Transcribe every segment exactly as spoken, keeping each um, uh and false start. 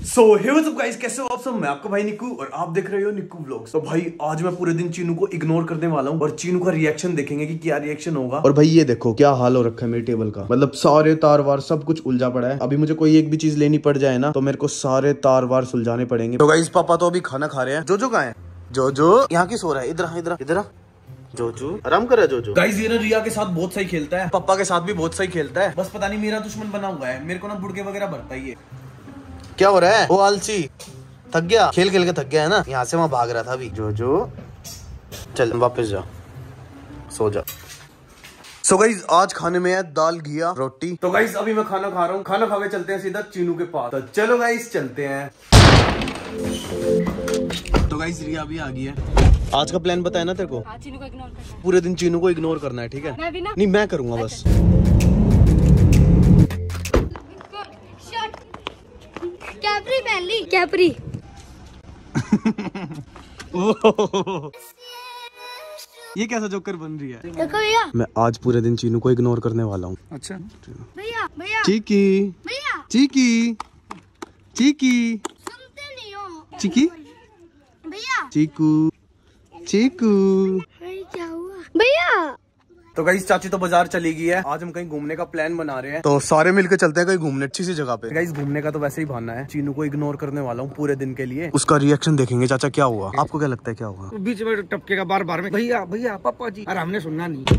सो hey what's up guys, कैसे हो आप सब। मैं आपका भाई निक्कू और आप देख रहे हो निक्कू व्लॉग्स। तो भाई आज मैं पूरे दिन चीनू को इग्नोर करने वाला हूँ और चीनू का रिएक्शन देखेंगे कि क्या रिएक्शन होगा। और भाई ये देखो क्या हाल हो रखा है मेरी टेबल का, मतलब सारे तार वार सब कुछ उलझा पड़ा है। अभी मुझे कोई एक भी चीज लेनी पड़ जाए ना तो मेरे को सारे तार वार सुलझाने पड़ेंगे। तो गाइस पापा तो अभी खाना खा रहे हैं। जो जो कहाँ है? जो जो यहाँ की सो रहा है। इधर इधर इधर जो जो आराम कर रहा है। जो जो गाइस ये ना रिया के साथ बहुत सही खेलता है, पापा के साथ भी बहुत सही खेलता है। बस पता नहीं मेरा दुश्मन बना हुआ है, मेरे को ना बुड़के वगैरह भरता ही है। क्या हो रहा है? वो आलसी थक गया, खेल खेल के थक गया है ना, यहाँ से वहाँ भाग रहा था अभी। जो जो चल वापस जा, सो जा। सो गाइस आज खाने में है दाल घिया रोटी। तो गाइस अभी मैं खाना खा रहा हूँ, खाना खा के चलते हैं सीधा चीनू के पास। तो चलो गाइस चलते हैं। तो गाइस रिया भी आ गई है। आज का प्लान बताया ना तेरे को? हाँ, चीनू को इग्नोर करना है। पूरे दिन चीनू को इग्नोर करना है, ठीक है? मैं भी ना? नहीं मैं करूंगा बस। कैपरी पहन ली, कैपरी। ये कैसा जोकर बन रही है? देखो भैया, मैं आज पूरे दिन चीनू को इग्नोर करने वाला हूँ। अच्छा भैया भैया चीकी भैया चीकी चीकी सुनते नहीं हो। चीकी भैया चीकू चीकू। क्या हुआ भैया? तो गाइस चाची तो बाजार चली गई है। आज हम कहीं घूमने का प्लान बना रहे हैं, तो सारे मिलकर चलते हैं कहीं घूमने अच्छी सी जगह पे। गाइस घूमने का तो वैसे ही बहाना है, चीनू को इग्नोर करने वाला हूँ पूरे दिन के लिए। उसका रिएक्शन देखेंगे। चाचा क्या हुआ? आपको क्या लगता है क्या हुआ? बीच में टपके का बार बार में भैया भैया पापा जी, और हमने सुनना नहीं।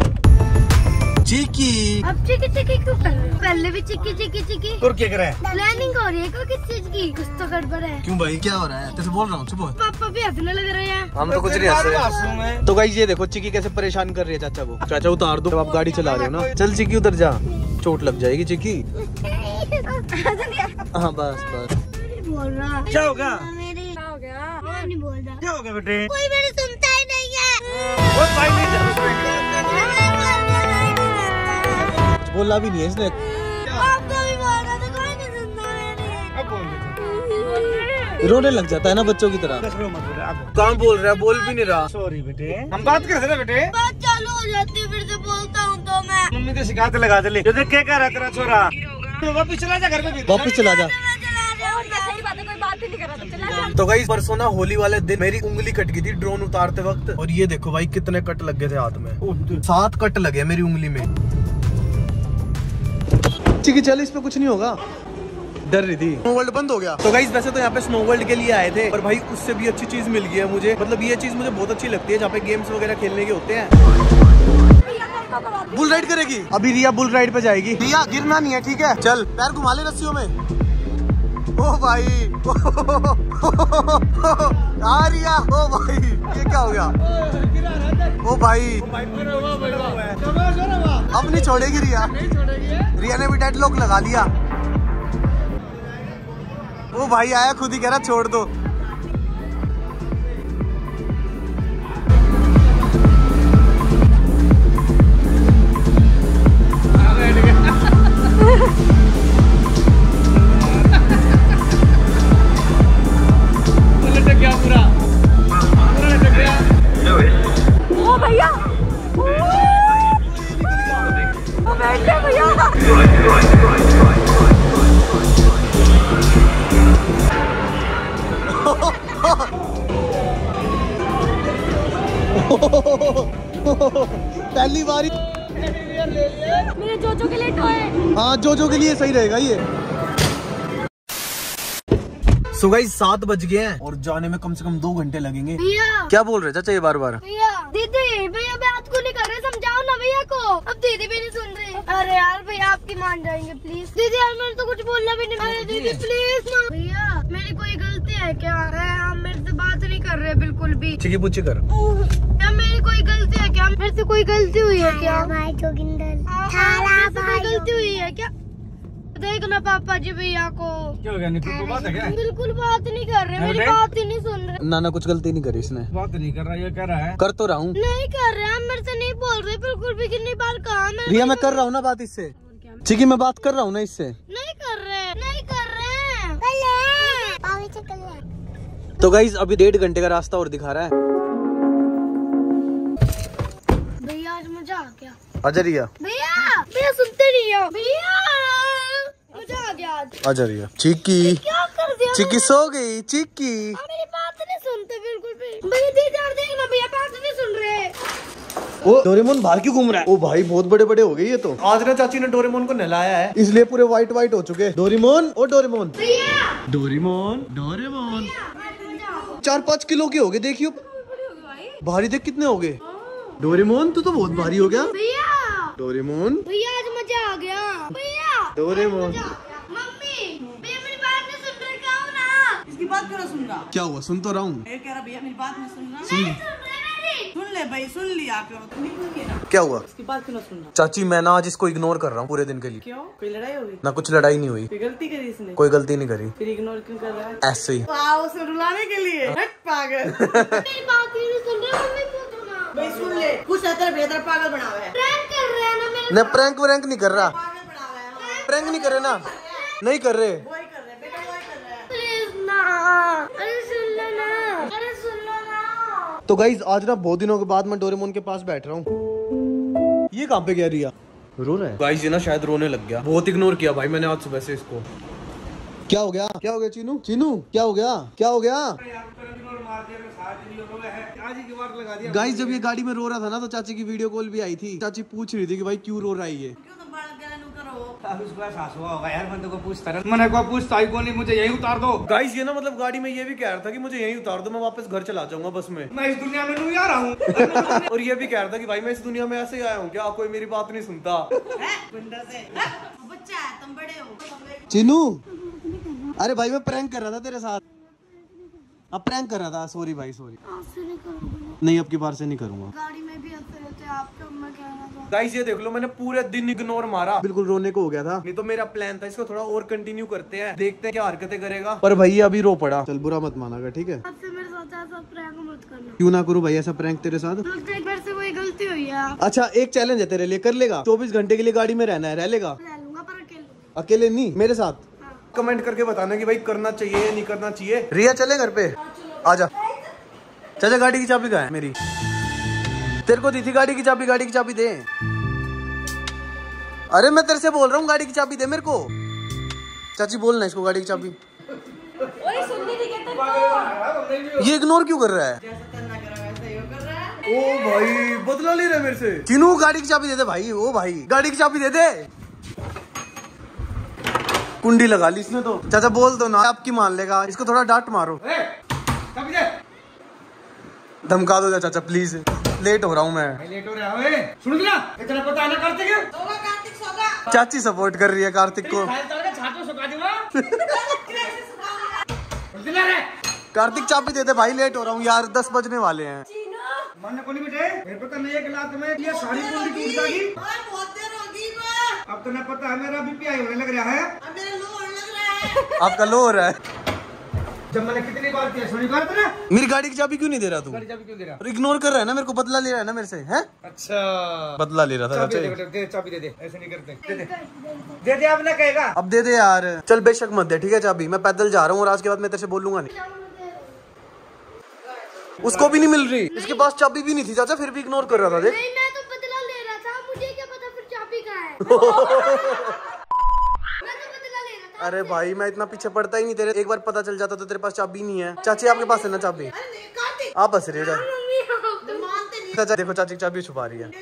चीकी अब चिकी चिकी क्यों कर रहे हो? पहले भी चिकी चिकी चिकी। और क्या करे? प्लानिंग हो रही है कोई किस चीज की? कुछ तो गड़बड़ है। क्यों भाई क्या हो रहा है? तेरे बोल रहा हूँ चुप हो। पापा भी हंसने लग रहे हैं। हम तो कुछ नहीं हंस रहे। तो गाइस ये देखो चिकी कैसे परेशान कर रही है चाचा को। चाचा उतार दो, आप गाड़ी चला रहे हो ना। चल चिकी उधर जा, चोट लग जाएगी चिकी। हाँ बस बस। बोल रहा क्या होगा? मेरी क्या हो गया? मैं नहीं बोल रहा। क्या होगा बेटे? कोई मेरी सुनता ही नहीं है। वो भाई नहीं बोला भी नहीं है इसने। आपको भी बोल रहा था, कोई नहीं सुनता मेरी। अब बोल रोने लग जाता है ना बच्चों की तरह। कहाँ बोल रहा है? बोल भी नहीं रहा। सॉरी बेटे, हम बात कर रहे बेटे। बात चालू हो जाती है, फिर से बोलता हूँ तो मैं। मम्मी को शिकायत लगा दे। क्या कर रहा तेरा छोरा? वापिस चला जा घर में। वापिस चला जा। तो गाइस परसों ना होली वाले दिन मेरी उंगली कट गई थी ड्रोन उतारते वक्त, और ये देखो भाई कितने कट लग गए थे हाथ में। सात कट लगे मेरी उंगली में। ठीक है चल, इस पे कुछ नहीं होगा। डर रही थी। स्नो वर्ल्ड बंद हो गया। तो गाइस वैसे तो यहाँ पे स्नो वर्ल्ड के लिए आए थे, पर भाई उससे भी अच्छी चीज मिल गई है मुझे। मतलब ये चीज मुझे बहुत अच्छी लगती है जहाँ पे गेम्स वगैरह खेलने के होते हैं। बुल राइड करेगी अभी रिया, बुल राइड पे जाएगी। रिया गिरना नहीं है ठीक है? चल पैर घुमा ले रस्सियों में। ओ भाई आ रिया, ओ भाई ये क्या हो गया? ओ भाई अब नहीं छोड़ेगी रिया। रिया ने भी डेड लॉक लगा लिया। ओ भाई आया खुद ही कह रहा छोड़ दो। पहली बारी मेरे जोजो के लिए टॉय। हाँ जोजो के लिए सही रहेगा ये। सो गाइस सात बज गए हैं और जाने में कम से कम दो घंटे लगेंगे। भैया क्या बोल रहे चाचा ये बार बार? भैया दीदी भैया बात को नहीं कर रहे, समझाओ ना भैया को। अब दीदी भी नहीं सुन रही। अरे यार भैया आपकी मान जाएंगे प्लीज। दीदी यार मैंने तो कुछ बोलना भी नहीं। अरे दीदी प्लीज ना। भैया मेरी कोई गलती है क्या? आप मेरे से बात नहीं कर रहे बिल्कुल भी। चिकी पुची कर। क्या मेरी कोई गलती है क्या? मेरे से कोई गलती हुई है क्या? भाई जोगिंदर कोई गलती हुई है क्या? देखना पापा जी भैया को। क्या हो गया? निकल बात है क्या? बिल्कुल बात नहीं कर रहे, मेरी बात ही नहीं सुन रहे। नाना कुछ गलती नहीं करी इसने। बात नहीं कर रहा, ये कह रहा है। कर तो रहा हूँ। नहीं कर रहे, हम मेरे से नहीं बोल रहे बिल्कुल भी। कितनी बार कहा मैं? रिया मैं कर रहा हूँ ना बात इससे। चिकी मैं बात कर रहा हूँ ना इससे। नहीं कर रहे, नहीं कर रहे। तो गाइस अभी डेढ़ घंटे का रास्ता और दिखा रहा है। भैया आज मजा आ गया। आजा रिया। भैया भैया सुनते नहीं हो। भैया मजा आ गया आज। आजा रिया। चीकी क्या कर दिया। चिक्की सो गई। चिक्की मेरी बात नहीं सुनते बिल्कुल भी। भैया दीदी और देखना भैया बात नहीं सुन रहे। ओ डोरेमोन बाहर क्यों घूम रहा है? ओ भाई बहुत बड़े बड़े हो गए ये तो। आज ना चाची ने डोरेमोन को नहलाया है इसलिए पूरे व्हाइट व्हाइट हो चुके। Doraemon oh Doraemon Doraemon Doraemon चार पाँच किलो के हो गए। देखियो भारी देख कितने हो गए। डोरेमोन तू तो बहुत भारी हो गया। भैया डोरेमोन भैया आज मजा आ गया। भैया डोरेमोन मम्मी भैया मेरी बात नहीं सुन रहे। क्या हो ना इसकी बात क्यों ना सुन रहा? क्या हुआ? सुन तो रहा हूँ। ये कह रहा भैया मेरी बात नहीं सुन रहा। सुन सुन ले भाई सुन लिया आप लोग। क्या हुआ? इसकी बात क्यों ना सुन रहा? चाची मैं ना आज इसको इग्नोर कर रहा हूँ पूरे दिन के लिए। क्यों? कोई लड़ाई हो गई? ना कुछ लड़ाई नहीं हुई। कोई गलती करी इसने? कोई गलती नहीं करी। फिर इग्नोर क्यों कर रहा है? ऐसे ही वाह, उसे रुलाने के लिए। हट पागल। मेरी बात ही नहीं सुन रहे। मम्मी पूछो ना। भाई सुन ले कुछ तेरा बेहतर पागल बना हुआ है। प्रैंक कर रहे हैं ना मेरे। न प्रैंक व्रैंक नहीं कर रहा। पागल बना हुआ है। प्रैंक नहीं कर रहे ना। नहीं कर रहे। वही कर रहे बेटा वही कर रहा है। प्लीज ना। अरे सुन लो ना। अरे सुन लो ना। तो गाइज आज ना बहुत दिनों के बाद मैं डोरेमोन के पास बैठ रहा हूँ। ये कहाँ पे गया रिया? रो रहा है। गाइज ये ना शायद रोने लग गया। बहुत इग्नोर किया भाई मैंने आज सुबह से इसको। क्या हो गया? क्या हो गया चीनू? चीनू क्या हो गया? क्या हो गया? गाइस जब ये गाड़ी में रो रहा था ना तो चाची की वीडियो कॉल भी आई थी। चाची पूछ रही थी कि भाई क्यों रो रहा है ये। क्यों तुम बाल गला नु करो? अब उसको एहसास हुआ होगा यार मैं तो को पूछता रहा मैंने को पूछता ही को नहीं मुझे यही उतार दो। गाइस ये ना मतलब गाड़ी में ये भी कह रहा था कि मुझे यहीं उतार दो मैं वापस घर चला जाऊंगा बस में। मैं इस दुनिया में नहीं आ रहा हूँ। और ये भी कह रहा था कि भाई मैं इस दुनिया में ऐसे ही आया हूँ क्या कोई मेरी बात नहीं सुनता। गुंडा से बच्चा है तुम बड़े हो। चीनू अरे भाई मैं प्रैंक कर रहा था तेरे साथ। अब प्रैंक कर रहा था। सॉरी भाई सॉरी। आपसे नहीं करूँगा। नहीं अब की बार से नहीं करूंगा। गाड़ी में भी ऐसे रहते हैं आपको मैं कहना था। गाइस ये देख लो मैंने पूरे दिन इग्नोर मारा। बिल्कुल रोने को हो गया था। नहीं तो मेरा प्लान था इसको थोड़ा और कंटिन्यू करते हैं देखते हैं क्या हरकतें करेगा। पर भाई अभी रो पड़ा। चल बुरा मत मानागा ठीक है। आपसे मेरे साथ ऐसा प्रैंक मत करना। क्यों ना करूँ भाई ऐसा प्रैंक तेरे साथ? लगता है एक बार से कोई गलती हुई है। अच्छा एक चैलेंज है तेरे लिए कर लेगा? चौबीस घंटे के लिए गाड़ी में रहना है रह लेगा? ले लूंगा पर अकेले। अकेले नहीं मेरे साथ। कमेंट करके बताना कि भाई करना चाहिए या नहीं करना चाहिए। रिया चले घर पे आजा। चाचा गाड़ी की चाबी कहाँ है मेरी? तेरे को दी थी गाड़ी की चाबी। गाड़ी की चाबी दे। अरे मैं तेरे से बोल रहा हूँ गाड़ी की चाबी दे मेरे को। चाची बोलना इसको गाड़ी की चाबी। ये इग्नोर क्यों कर रहा है? ओ भाई बदला ले रहा है मेरे से। चीनू गाड़ी की चाबी दे दे भाई। ओ भाई गाड़ी की चाबी दे दे। कुंडी लगा ली इसने तो। चाचा बोल दो ना आपकी मान लेगा। इसको थोड़ा डांट मारो। धमका दो चाचा प्लीज। लेट हो रहा हूँ मैं। लेट हो रहा है सुन लिया इतना पता ना करते क्यों? सोगा कार्तिक सोगा। चाची सपोर्ट कर रही है कार्तिक को। कार्तिक चाबी दे दे भाई लेट हो रहा हूँ यार दस बजने वाले हैं। मानने को नहीं बेटे मेरे पता नहीं है कि लात में ये सारी कुंडी टूट जाएगी। बहुत देर होगी मैं। अब तो ना पता है मेरा बीपी हाई होने लग रहा है। अब मेरा लो होने लग रहा है। आपका लो हो रहा है। जब मैंने कितनी बार किया सुनी बात ना। मेरी गाड़ी की चाबी क्यों नहीं दे रहा तू? गाड़ी चाबी क्यों दे रहा? और इग्नोर कर रहा है ना मेरे को। बदला ले रहा है ना मेरे से है? अच्छा बदला ले रहा था। चाबी दे बेटा दे चाबी दे दे ऐसे नहीं करते। दे दे दे दे अब ना कहेगा। अब दे दे यार। चल बेशक मत दे ठीक है चाबी। मैं पैदल जा रहा हूँ और आज के बाद मैं तेरे से बोलूंगा नहीं। उसको भी नहीं मिल रही। इसके पास चाबी भी नहीं थी चाचा फिर भी इग्नोर कर रहा था। देख नहीं मैं तो बदला ले रहा था। मुझे क्या पता फिर चाबी कहाँ है। मैं तो बदला ले रहा था। अरे भाई मैं इतना पीछे पड़ता ही नहीं तेरे। एक बार पता चल जाता तो तेरे पास चाबी नहीं है। चाची आपके पास है ना चाबी? आप हंस रहे हो। मम्मी आप तो मानते नहीं। चाचा देखो चाची की चाबी छुपा रही है।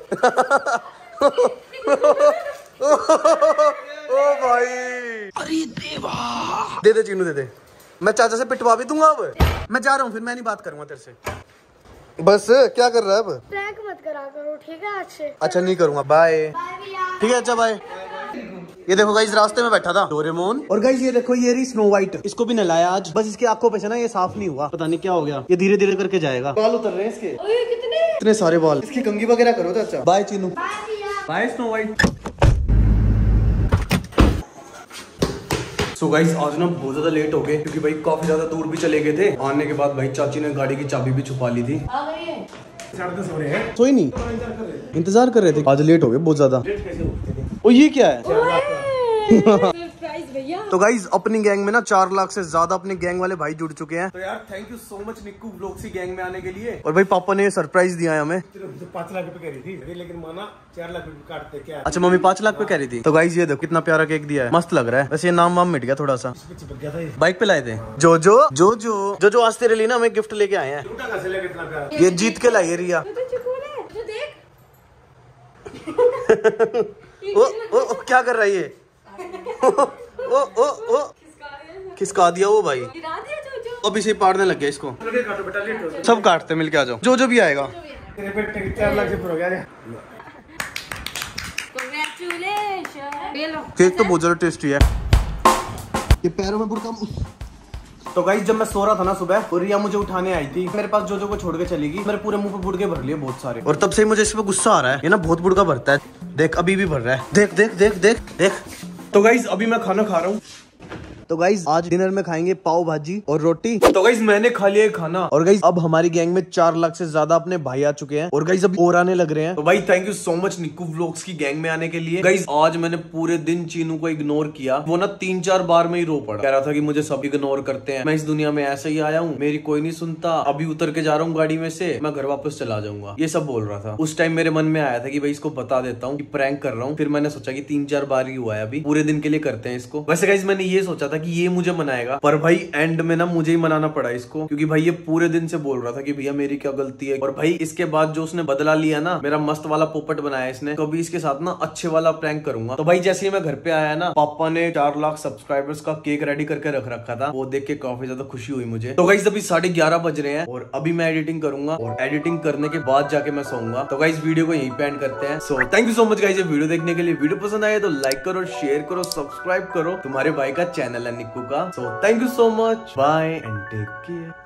ओ भाई अरे देवा। दे दे चीनू दे दे। मैं चाचा से पिटवा भी दूंगा। अब मैं जा रहा हूँ फिर मैं नहीं बात करूंगा तेरे से। बस क्या कर रहा है अब? प्रैंक मत करा करो ठीक है आज से। अच्छा नहीं करूंगा। बाय। बाय भैया। ठीक है अच्छा बाय। ये देखो गाइस रास्ते में बैठा था डोरेमोन। और गाइस ये देखो ये रही स्नो व्हाइट। इसको भी नहलाया आज। बस इसकी आंखों पे से ना ये साफ नहीं हुआ। पता नहीं क्या हो गया। ये धीरे धीरे करके जाएगा। बाल उतर रहे हैं इसके। कितने इतने सारे बाल। इसकी कंघी वगैरह करो चाचा। बाय चीनू। बाय भैया। Bye snow white. So guys आज ना बहुत ज्यादा लेट हो गए क्योंकि भाई काफी ज्यादा दूर भी चले गए थे। आने के बाद भाई चाची ने गाड़ी की चाबी भी छुपा ली थी। आ गई है। साढ़े दस हो रहे हैं। सोई नहीं इंतजार कर रहे थे। आज लेट हो गए बहुत ज्यादा। ओ ये क्या है? सरप्राइज भैया। तो गाइज अपनी गैंग में ना चार लाख से ज्यादा अपने गैंग वाले भाई जुड़ चुके हैं। तो यार thank you so much Nikku vlogs की गैंग में आने के लिए। और भाई पापा ने सरप्राइज दिया है हमें। पाँच लाख रुपए कह रही थी लेकिन माना चार लाख रुपए काटते क्या। अच्छा मम्मी पाँच लाख पे कह रही थी। तो गाइज ये देखो कितना प्यारा केक दिया है, मस्त लग रहा है। वैसे ये नाम वाम मिट गया थोड़ा सा, बाइक पे लाए थे। जो जो जो जो जो जो आज तेरे लिए ना हमें गिफ्ट लेके आए हैं। ये जीत के लाई है रिया। ओ, ओ, ओ, क्या कर रही है? ओ, ओ, ओ, ओ, खिसका दिया वो भाई। अब इसे पाड़ने लग गया इसको। सब काटते मिलके आ जाओ, जो जो भी आएगा। चार लाख से हो गया। केक तो बहुत ज्यादा टेस्टी है। ये पैरों में बुड़का। तो गाइस जब मैं सो रहा था ना सुबह, और रिया मुझे उठाने आई थी, मेरे पास जो जो को छोड़ के चली गई। मेरे पूरे मुंह पे बुड़के भर लिए बहुत सारे, और तब से मुझे इस पे गुस्सा आ रहा है। ये ना बहुत बुड़का भरता है, देख अभी भी भर रहा है। देख देख देख देख देख। तो गाइस अभी मैं खाना खा रहा हूँ। तो गाइज आज डिनर में खाएंगे पाव भाजी और रोटी। तो गाइज मैंने खा लिया खाना। और गाइज अब हमारी गैंग में चार लाख से ज्यादा अपने भाई आ चुके हैं, और गाइज अब और आने लग रहे हैं। तो भाई thank you so much Nikku vlogs की गैंग में आने के लिए। गाइज आज मैंने पूरे दिन चीनू को इग्नोर किया। वो ना तीन चार बार में ही रो पड़ा, कह रहा था कि मुझे सब इग्नोर करते हैं, मैं इस दुनिया में ऐसे ही आया हूँ, मेरी कोई नहीं सुनता, अभी उतर के जा रहा हूँ गाड़ी में से, मैं घर वापस चला जाऊंगा, ये सब बोल रहा था। उस टाइम मेरे मन में आया था कि भाई इसको बता देता हूँ कि प्रैंक कर रहा हूँ। फिर मैंने सोचा कि तीन चार बार ही हुआ है, अभी पूरे दिन के लिए करते हैं इसको। वैसे गाइज मैंने ये सोचा था कि ये मुझे मनाएगा, पर भाई एंड में ना मुझे ही मनाना पड़ा इसको, क्योंकि भाई ये पूरे दिन से बोल रहा था कि भैया मेरी क्या गलती है। और भाई इसके बाद जो उसने बदला लिया ना, मेरा मस्त वाला पोपट बनाया इसने, तो अभी इसके साथ ना अच्छे वाला प्रैंक करूंगा। तो भाई जैसे ही मैं घर पे आया ना, पापा ने चार लाख सब्सक्राइबर्स का केक रेडी करके रख रखा था, वो देख के काफी ज्यादा खुशी हुई मुझे। तो गाइस अभी साढ़े ग्यारह बज रहे हैं, और अभी मैं एडिटिंग करूंगा, और एडिटिंग करने के बाद जाके मैं सोऊंगा। तो गाइस वीडियो को यहीं पे एंड करते हैं। So thank you so much guys ये वीडियो देखने के लिए। वीडियो पसंद आए तो लाइक करो, शेयर करो, सब्सक्राइब करो। तुम्हारे भाई का चैनल है निक्कू का। So thank you so much, bye and take care.